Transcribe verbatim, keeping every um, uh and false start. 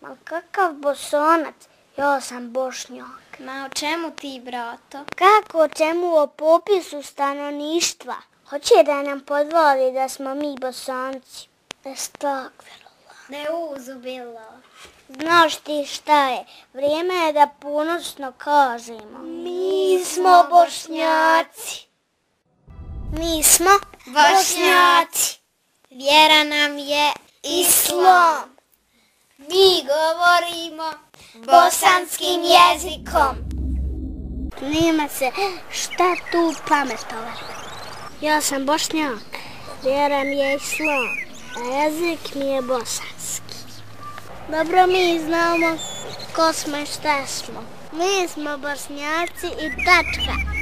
Ma kakav Bosonac? Ja sam Bošnjak. Ma o čemu ti, brato? Kako o čemu? O popisu stanovništva. Hoće da nam podvali da smo mi Bosanci. Estagfirullah. Ne uzubila. Znaš ti šta je? Vrijeme je da ponosno kažemo. Mi smo Bošnjaci. Mi smo Bošnjaci. Vjera nam je Islam. Mi govorimo bosanskim jezikom. Nema se šta tu pametovati. Ja sam Bošnjak, vjera mi je Islam, a jezik mi je bosanski. Dobro mi znamo ko smo i šta smo. Mi smo Bošnjaci i tačka.